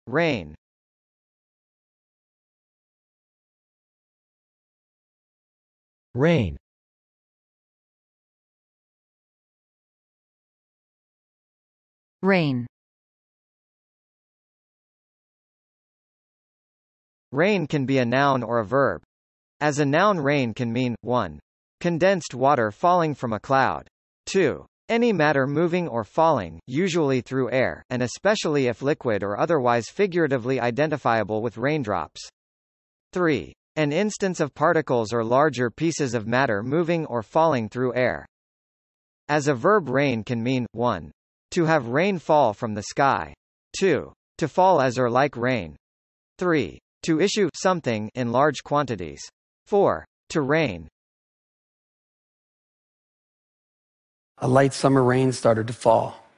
Rain. Rain. Rain. Rain can be a noun or a verb. As a noun, rain can mean 1. Condensed water falling from a cloud. 2. Any matter moving or falling, usually through air, and especially if liquid or otherwise figuratively identifiable with raindrops. 3. An instance of particles or larger pieces of matter moving or falling through air. As a verb, rain can mean 1. To have rain fall from the sky. 2. To fall as or like rain. 3. To issue something in large quantities. 4. To rain. A light summer rain started to fall.